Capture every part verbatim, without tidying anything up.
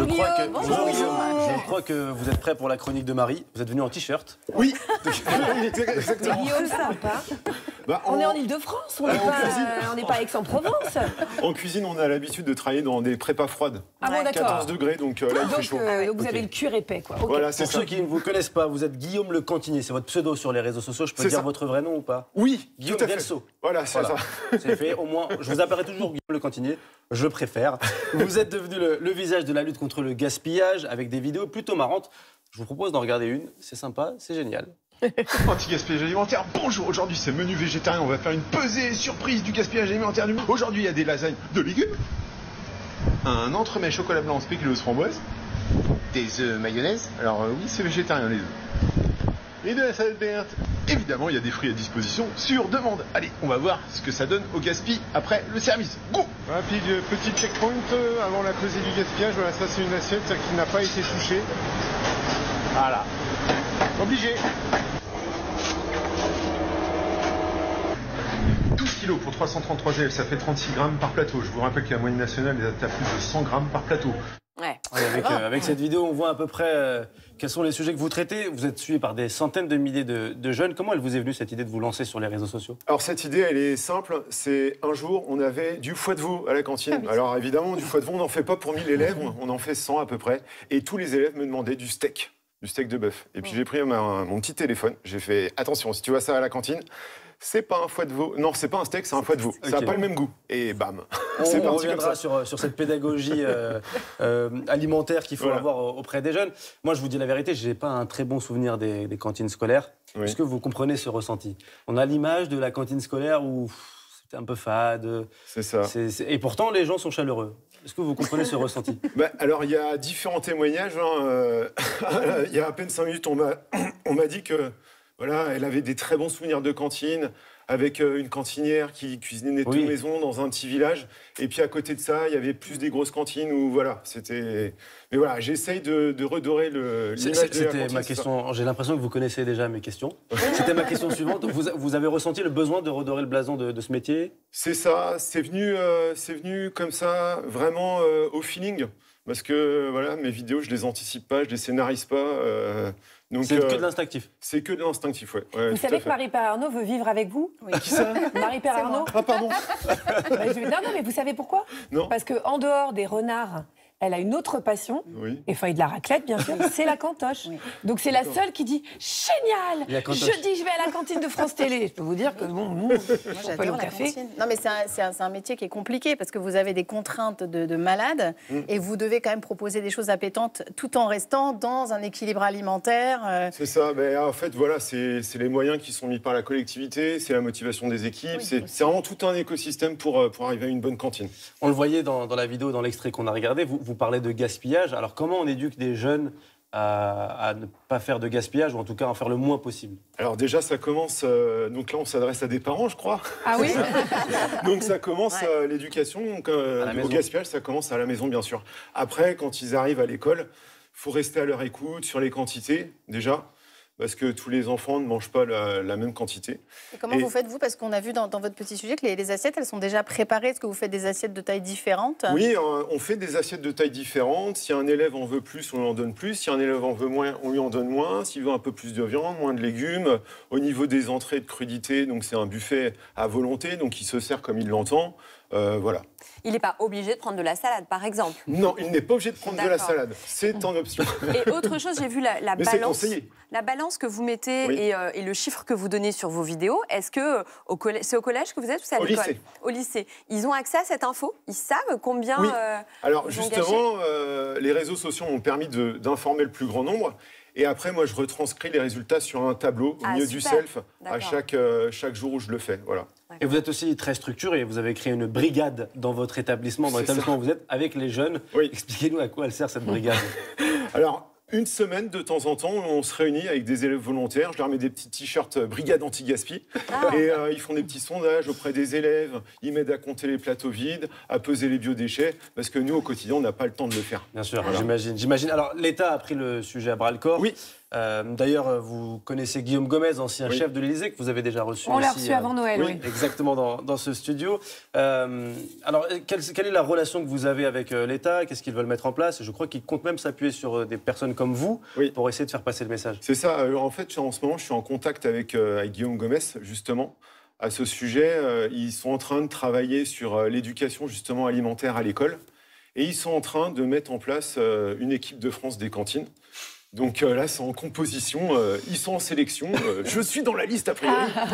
crois que, Bonjour. bonjour, Guillaume. Je crois que vous êtes prêt pour la chronique de Marie. Vous êtes venu en t-shirt. Oui. Exactement. Guillaume, sympa. Bah, On en... est en Ile-de-France, on n'est en pas, cuisine. on n'est pas à Aix-en-Provence. En cuisine, on a l'habitude de travailler dans des prépas froides. Ah bon, d'accord. quatorze degrés, donc euh, là, il fait Donc, chaud. euh, donc vous Ok. avez le cuir épais, quoi. Ok. Voilà, c'est Pour ça. ceux qui ne vous connaissent pas, vous êtes Guillaume le Cantinier. C'est votre pseudo sur les réseaux sociaux. Je peux C'est dire ça. votre vrai nom ou pas? Oui, Guillaume tout à fait. Delso. Voilà, c'est Voilà. ça. C'est fait. Au moins, je vous appellerai toujours Guillaume le Cantinier. Je préfère. Vous êtes devenu le, le visage de la lutte contre le gaspillage avec des vidéos plutôt marrantes. Je vous propose d'en regarder une. C'est sympa, c'est génial. Anti-gaspillage alimentaire, bonjour, aujourd'hui c'est menu végétarien, on va faire une pesée surprise du gaspillage alimentaire du monde. Aujourd'hui il y a des lasagnes de légumes, un entremets chocolat blanc spéculoos framboise, des œufs mayonnaise, alors euh, oui c'est végétarien les œufs, et de la salade verte. Évidemment il y a des fruits à disposition sur demande. Allez, on va voir ce que ça donne au gaspille après le service. Go! Rapide, petit checkpoint euh, avant la pesée du gaspillage. Voilà, ça c'est une assiette qui n'a pas été touchée. Voilà. Obligé. douze kilos pour trois cent trente-trois élèves, ça fait trente-six grammes par plateau. Je vous rappelle que la moyenne nationale est à plus de cent grammes par plateau. Ouais. Et avec, euh, avec cette vidéo, on voit à peu près euh, quels sont les sujets que vous traitez. Vous êtes suivi par des centaines de milliers de, de jeunes. Comment elle vous est venue, cette idée de vous lancer sur les réseaux sociaux? Alors cette idée, elle est simple. C'est un jour, on avait du foie de veau à la cantine. Alors évidemment, du foie de veau, on n'en fait pas pour mille élèves, on en fait cent à peu près. Et tous les élèves me demandaient du steak, du steak de bœuf. Et puis j'ai pris ma- mon petit téléphone, j'ai fait attention, si tu vois ça à la cantine, c'est pas un foie de veau. Non, c'est pas un steak, c'est un foie de veau. Ça n'a Ok. pas le même goût. Et bam, On, c'est on parti comme reviendra ça. sur, sur cette pédagogie euh, euh, alimentaire qu'il faut Voilà. avoir auprès des jeunes. Moi, je vous dis la vérité, je n'ai pas un très bon souvenir des, des cantines scolaires. Oui. Est-ce que vous comprenez ce ressenti? On a l'image de la cantine scolaire où pff, c'était un peu fade. C'est ça. C'est- c'est- Et pourtant, les gens sont chaleureux. Est-ce que vous comprenez ce ressenti? Bah, alors, il y a différents témoignages. hein, euh, il y a à peine cinq minutes, on m'a on m'a dit que voilà, elle avait des très bons souvenirs de cantine, avec euh, une cantinière qui cuisinait Oui. tout maison dans un petit village. Et puis à côté de ça, il y avait plus des grosses cantines où voilà, c'était. Mais voilà, j'essaye de, de redorer le. C'est- l'image de la C'était cantine, ma c'est ça. question. J'ai l'impression que vous connaissez déjà mes questions. C'était ma question suivante. Vous, vous avez ressenti le besoin de redorer le blason de, de ce métier? C'est ça, c'est venu, euh, c'est venu comme ça, vraiment euh, au feeling. Parce que voilà, mes vidéos, je les anticipe pas, je les scénarise pas. euh, donc C'est que euh, de l'instinctif. c'est que de l'instinctif, ouais. Ouais, Vous tout savez à que fait. Marie-Père Arnaud veut vivre avec vous? Qui ça? Marie-Père Arnaud. Ah pardon. Bah, je- Non, non, mais vous savez pourquoi? Non. Parce qu'en dehors des renards, elle a une autre passion, Oui. et enfin, et de la raclette, bien sûr, c'est la cantoche. Donc c'est la seule qui dit « Génial! La cantoche. Jeudi, je vais à la cantine de France Télé !» Je peux vous dire que, bon, nous, Moi, on peut j'adore le la café. cantine. Non, mais c'est un, c'est un- c'est un métier qui est compliqué parce que vous avez des contraintes de, de malade Mm. et vous devez quand même proposer des choses appétantes tout en restant dans un équilibre alimentaire. euh, C'est ça. Ben, en fait, voilà, c'est c'est les moyens qui sont mis par la collectivité, c'est la motivation des équipes, Oui, c'est aussi. c'est vraiment tout un écosystème pour, euh, pour arriver à une bonne cantine. On le voyait dans, dans la vidéo, dans l'extrait qu'on a regardé, vous, vous parlez de gaspillage. Alors comment on éduque des jeunes à, à ne pas faire de gaspillage, ou en tout cas à en faire le moins possible? Alors déjà, ça commence. euh, donc là, on s'adresse à des parents, je crois. Ah oui? Donc ça commence Ouais. euh, l'éducation donc, euh, À la au maison. gaspillage, ça commence à la maison bien sûr. Après, quand ils arrivent à l'école, faut rester à leur écoute sur les quantités déjà, parce que tous les enfants ne mangent pas la, la même quantité. Et comment Et- vous faites, vous? Parce qu'on a vu dans, dans votre petit sujet que les, les assiettes, elles sont déjà préparées. Est-ce que vous faites des assiettes de taille différente? Oui, euh, on fait des assiettes de taille différentes. Si un élève en veut plus, on lui en donne plus. Si un élève en veut moins, on lui en donne moins. S'il veut un peu plus de viande, moins de légumes. Au niveau des entrées de crudité, donc c'est un buffet à volonté, donc il se sert comme il l'entend. Euh, voilà. Il n'est pas obligé de prendre de la salade, par exemple. Non, il n'est pas obligé de prendre de la D'accord. salade. C'est en option. Et autre chose, j'ai vu la, la Mais c'est balance. conseillé. La balance que vous mettez Oui. et, euh, et le chiffre que vous donnez sur vos vidéos, est-ce que au collège, c'est au collège que vous êtes ou c'est à Au l'école? lycée. Au lycée. Ils ont accès à cette info? Ils savent combien Oui. euh, Alors ils ont justement, euh, les réseaux sociaux m'ont permis de- d'informer le plus grand nombre. Et après, moi, je retranscris les résultats sur un tableau au Ah, milieu du super. self à D'accord. chaque, euh, chaque jour où je le fais. Voilà. Et vous êtes aussi très structuré. Vous avez créé une brigade dans votre établissement, dans C'est l'établissement où vous êtes, avec les jeunes. Oui. Expliquez-nous à quoi elle sert cette brigade. Alors, une semaine de temps en temps, on se réunit avec des élèves volontaires. Je leur mets des petits t-shirts euh, Brigade anti-gaspi. Ah. Et euh, ils font des petits sondages auprès des élèves. Ils m'aident à compter les plateaux vides, à peser les biodéchets. Parce que nous, au quotidien, on n'a pas le temps de le faire. Bien sûr, Voilà. j'imagine. J'imagine. Alors, l'État a pris le sujet à bras le corps. Oui. Euh, D'ailleurs, vous connaissez Guillaume Gomez, ancien Oui. chef de l'Élysée, que vous avez déjà reçu. On l'a ici, reçu euh, avant Noël, oui. Exactement, dans, dans ce studio. Euh, alors, quelle, quelle est la relation que vous avez avec euh, l'État? Qu'est-ce qu'ils veulent mettre en place? Je crois qu'ils comptent même s'appuyer sur euh, des personnes comme vous Oui. pour essayer de faire passer le message. C'est ça. Euh, En fait, en ce moment, je suis en contact avec, euh, avec Guillaume Gomez, justement, à ce sujet. Euh, ils sont en train de travailler sur euh, l'éducation, justement, alimentaire à l'école. Et ils sont en train de mettre en place euh, une équipe de France des cantines. Donc euh, là, c'est en composition. Euh, ils sont en sélection. Euh, je suis dans la liste, a priori.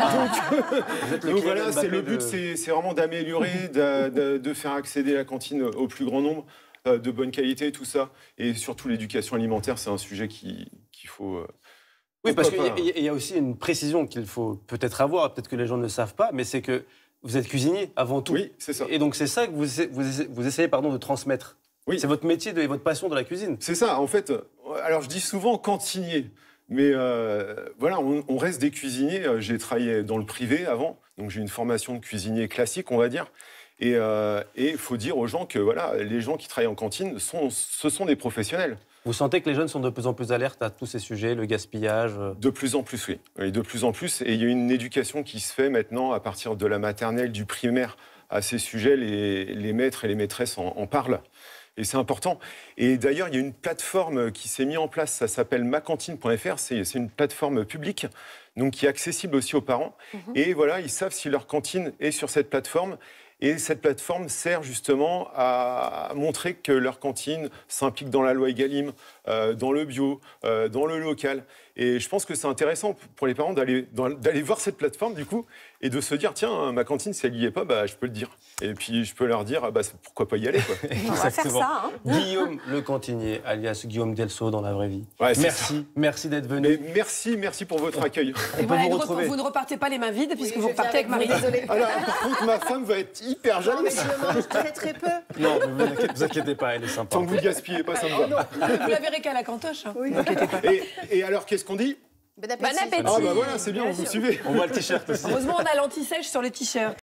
Vous êtes le Donc Kylian voilà, c'est Mbappé le but, de- c'est c'est vraiment d'améliorer, de, de- de faire accéder la cantine au plus grand nombre, euh, de bonne qualité, tout ça. Et surtout, l'éducation alimentaire, c'est un sujet qui- qu'il faut... euh, Oui, parce qu'il pourquoi pas. y, a- il y a aussi une précision qu'il faut peut-être avoir, peut-être que les gens ne le savent pas, mais c'est que vous êtes cuisinier avant tout. Oui, c'est ça. Et donc c'est ça que vous, essayez- vous essayez, vous essayez, pardon, de transmettre. Oui. C'est votre métier de- et votre passion de la cuisine. C'est ça, en fait. euh, Alors, je dis souvent cantinier, mais euh, voilà, on, on reste des cuisiniers. Euh, J'ai travaillé dans le privé avant, donc j'ai une formation de cuisinier classique, on va dire. Et il faut dire aux gens que voilà, les gens qui travaillent en cantine, sont, ce sont des professionnels. Vous sentez que les jeunes sont de plus en plus alertes à tous ces sujets, le gaspillage euh, De plus en plus, oui. Oui, de plus en plus. Et il y a une éducation qui se fait maintenant à partir de la maternelle, du primaire, à ces sujets. Les, les maîtres et les maîtresses en, en parlent. Et c'est important. Et d'ailleurs, il y a une plateforme qui s'est mise en place, ça s'appelle ma cantine point F R, c'est c'est une plateforme publique, donc qui est accessible aussi aux parents. Et voilà, ils savent si leur cantine est sur cette plateforme. Et cette plateforme sert justement à montrer que leur cantine s'implique dans la loi Egalim, euh, dans le bio, euh, dans le local. Et je pense que c'est intéressant pour les parents d'aller dans- d'aller voir cette plateforme, du coup, et de se dire, tiens, ma cantine, si elle n'y est pas, bah, je peux le dire. Et puis, je peux leur dire, ah, bah, pourquoi pas y aller, quoi. On va faire ça. Hein. Guillaume le cantinier, alias Guillaume Delso dans la vraie vie. Ouais, c'est Merci, merci d'être venu. Mais merci, merci pour votre accueil. On Et peut voilà, vous ne re- retrouver. vous ne repartez pas les mains vides, puisque Oui, vous je viens repartez avec Marie. vous, désolée. Alors, par contre, ma femme va être hyper Non, mais jalouse. je mange très très peu. Non, ne vous inquiétez, vous inquiétez pas, elle est sympa. Tant que vous ne gaspillez pas, ça me va. Vous la verrez qu'à la cantoche. hein. Oui. Ne vous inquiétez pas. Et, et alors, qu'est-ce qu'on dit? Bon appétit. Bon appétit. Ah bah voilà, c'est bien, Bien vous sûr. suivez. On voit le t-shirt aussi. Heureusement, on a l'anti-sèche sur les t-shirts.